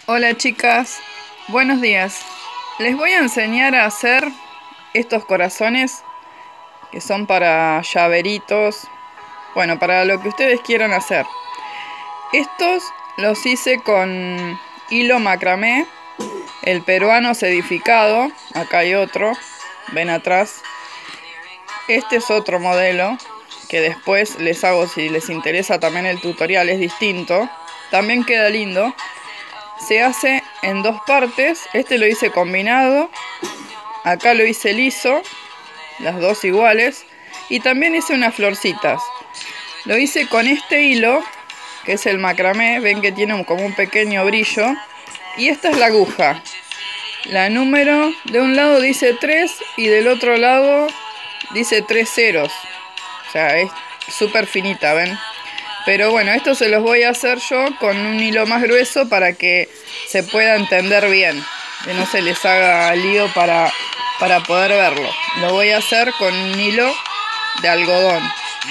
Hola chicas, buenos días. Les voy a enseñar a hacer estos corazones que son para llaveritos, bueno, para lo que ustedes quieran hacer. Estos los hice con hilo macramé, el peruano sedificado, acá hay otro, ven atrás. Este es otro modelo que después les hago, si les interesa también el tutorial, es distinto, también queda lindo. Se hace en dos partes, este lo hice combinado, acá lo hice liso, las dos iguales, y también hice unas florcitas. Lo hice con este hilo, que es el macramé, ven que tiene como un pequeño brillo, y esta es la aguja. La número de un lado dice 3 y del otro lado dice 3 ceros, o sea, es súper finita, ¿ven? Pero bueno, esto se los voy a hacer yo con un hilo más grueso para que se pueda entender bien, que no se les haga lío para poder verlo. Lo voy a hacer con un hilo de algodón.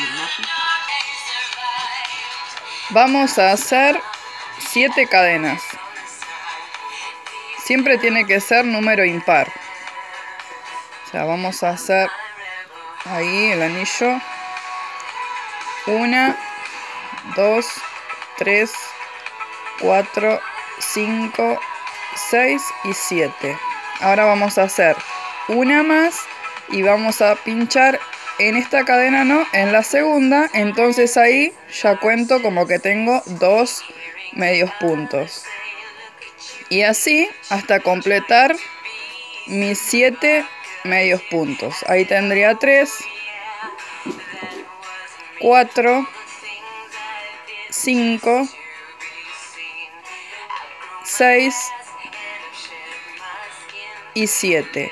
Vamos a hacer 7 cadenas. Siempre tiene que ser número impar. O sea, vamos a hacer ahí el anillo. 1, 2, 3, 4, 5, 6 y 7. Ahora vamos a hacer una más y vamos a pinchar en esta cadena, no, en la segunda. Entonces ahí ya cuento como que tengo 2 medios puntos. Y así hasta completar mis 7 medios puntos. Ahí tendría 3, 4, 5, 6 y 7.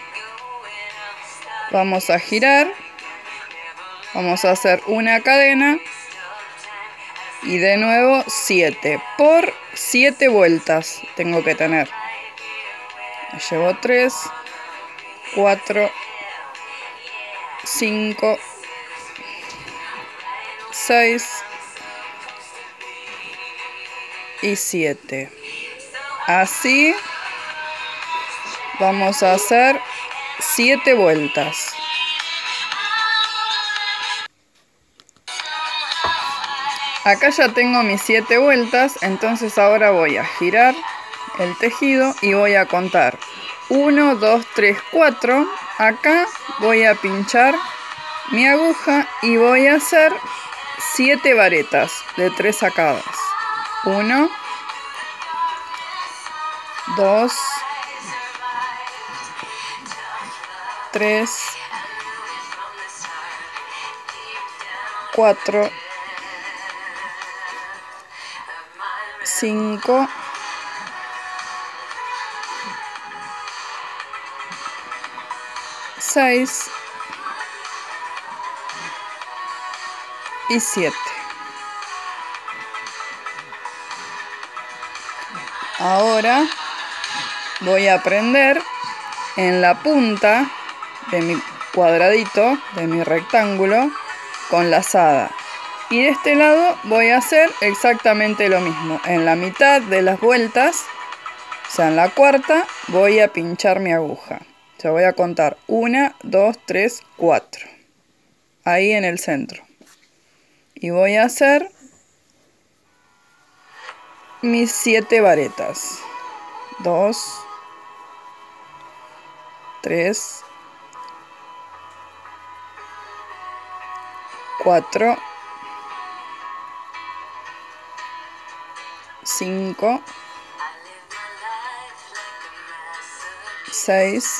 Vamos a girar, vamos a hacer una cadena y de nuevo 7 por 7 vueltas tengo que tener. Llevo 3, 4, 5, 6 y 7. Así vamos a hacer 7 vueltas. Acá ya tengo mis 7 vueltas, entonces ahora voy a girar el tejido y voy a contar 1, 2, 3, 4. Acá voy a pinchar mi aguja y voy a hacer 7 varetas de 3 sacadas. 1, 2, 3, 4, 5, 6 y 7. Ahora voy a prender en la punta de mi cuadradito, de mi rectángulo, con lazada. Y de este lado voy a hacer exactamente lo mismo. En la mitad de las vueltas, o sea, en la cuarta, voy a pinchar mi aguja. O sea, voy a contar 1, 2, 3, 4. Ahí en el centro. Y voy a hacer mis 7 varetas. 2, 3, 4, 5, 6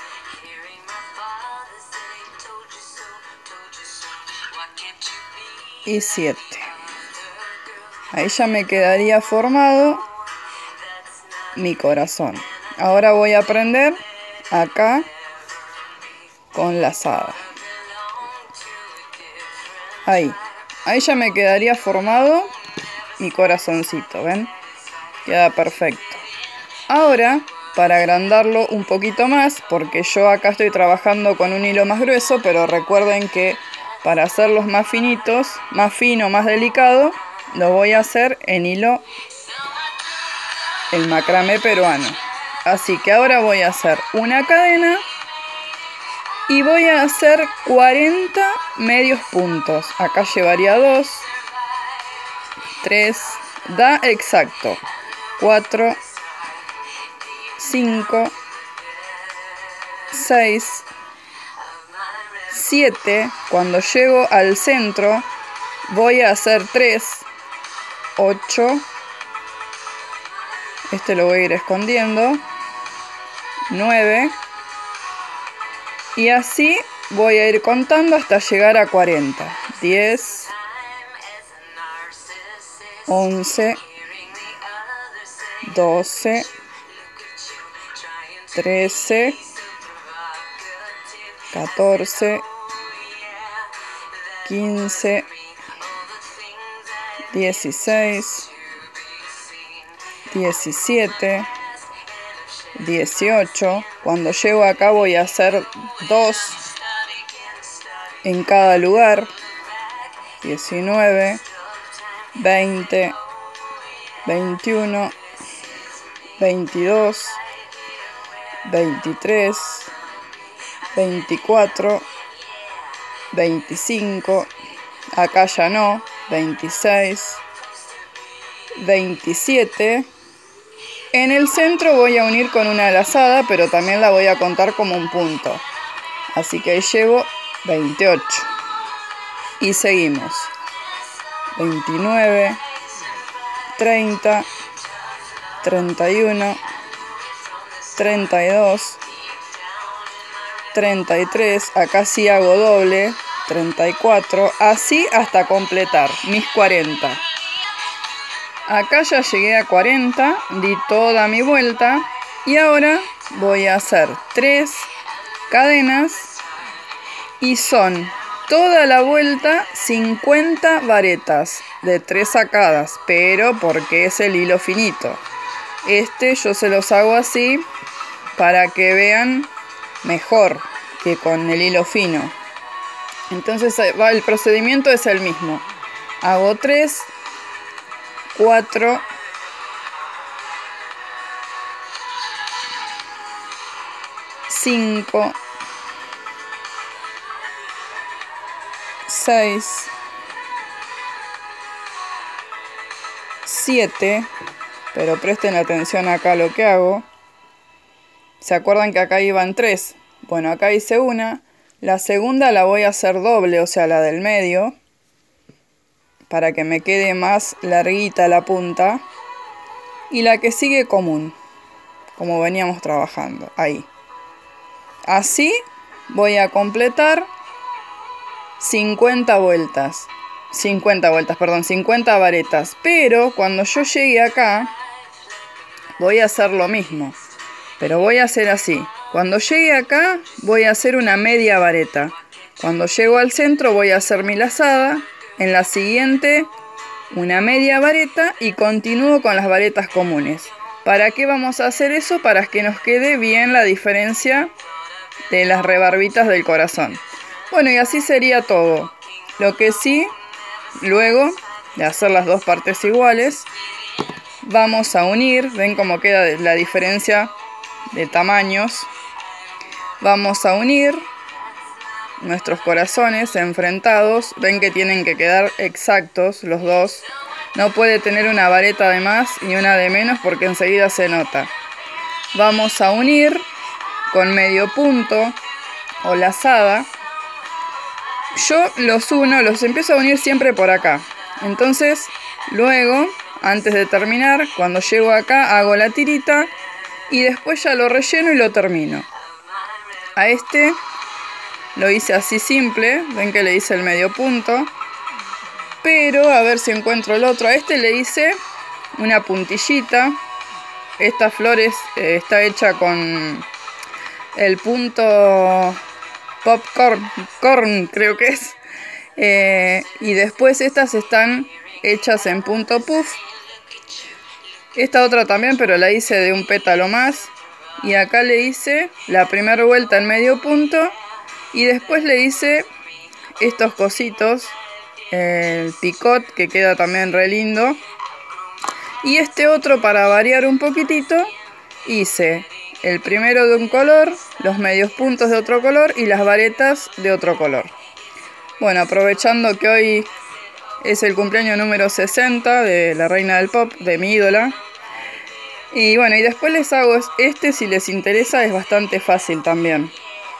y 7. Ahí ya me quedaría formado mi corazón. Ahora voy a prender acá con lazada. Ahí ya me quedaría formado mi corazoncito, ¿ven? Queda perfecto. Ahora, para agrandarlo un poquito más, porque yo acá estoy trabajando con un hilo más grueso, pero recuerden que para hacerlos más finitos, más fino, más delicado, lo voy a hacer en hilo el macramé peruano. Así que ahora voy a hacer una cadena y voy a hacer 40 medios puntos. Acá llevaría 2, 3, da exacto, 4, 5, 6, 7. Cuando llego al centro voy a hacer 3, 8. Este lo voy a ir escondiendo. 9. Y así voy a ir contando hasta llegar a 40. 10, 11, 12, 13, 14, 15, 16, 17, 18. Cuando llego acá voy a hacer 2 en cada lugar. 19, 20, 21, 22, 23, 24, 25, acá ya no, 26, 27. En el centro voy a unir con una lazada, pero también la voy a contar como un punto. Así que llevo 28. Y seguimos. 29, 30, 31, 32, 33, acá sí hago doble, 34, así hasta completar mis 40. Acá ya llegué a 40, di toda mi vuelta y ahora voy a hacer 3 cadenas y son toda la vuelta 50 varetas de 3 sacadas, pero porque es el hilo finito. Yo se los hago así para que vean mejor que con el hilo fino. Entonces el procedimiento es el mismo. Hago 3, 4, 5, 6, 7, pero presten atención acá a lo que hago. ¿Se acuerdan que acá iban 3? Bueno, acá hice una. La segunda la voy a hacer doble, o sea, la del medio, para que me quede más larguita la punta. Y la que sigue común, como veníamos trabajando, ahí. Así voy a completar 50 varetas. Pero cuando yo llegue acá, voy a hacer lo mismo. Pero voy a hacer así. Cuando llegue acá, voy a hacer una media vareta. Cuando llego al centro, voy a hacer mi lazada. En la siguiente, una media vareta y continúo con las varetas comunes. ¿Para qué vamos a hacer eso? Para que nos quede bien la diferencia de las rebarbitas del corazón. Bueno, y así sería todo. Lo que sí, luego de hacer las dos partes iguales, vamos a unir. ¿Ven cómo queda la diferencia de tamaños? Vamos a unir nuestros corazones enfrentados. Ven que tienen que quedar exactos los dos. No puede tener una vareta de más y una de menos porque enseguida se nota. Vamos a unir con medio punto o lazada. Yo los empiezo a unir siempre por acá. Entonces, luego, antes de terminar, cuando llego acá, hago la tirita y después ya lo relleno y lo termino. A este lo hice así simple, ven que le hice el medio punto. Pero, a ver si encuentro el otro. A este le hice una puntillita. Esta flor está hecha con el punto popcorn, creo que es. Y después estas están hechas en punto puff. Esta otra también, pero la hice de un pétalo más. Y acá le hice la primera vuelta en medio punto. Y después le hice estos cositos, el picot, que queda también re lindo. Y este otro, para variar un poquitito, hice el primero de un color, los medios puntos de otro color y las varetas de otro color. Bueno, aprovechando que hoy es el cumpleaños número 60 de la reina del pop, de mi ídola. Y bueno, y después les hago este, si les interesa, es bastante fácil también.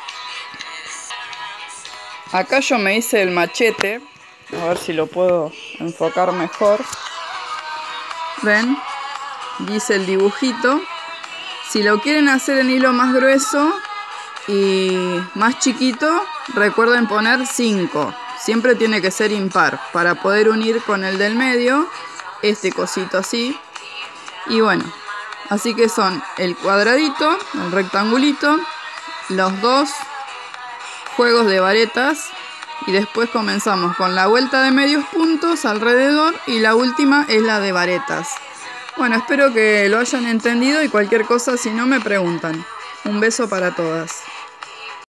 Acá yo me hice el machete, a ver si lo puedo enfocar mejor. ¿Ven? Hice el dibujito. Si lo quieren hacer en hilo más grueso y más chiquito, recuerden poner 5. Siempre tiene que ser impar para poder unir con el del medio este cosito así. Y bueno, así que son el cuadradito, el rectangulito, los dos juegos de varetas y después comenzamos con la vuelta de medios puntos alrededor y la última es la de varetas. Bueno, espero que lo hayan entendido y cualquier cosa si no me preguntan. Un beso para todas.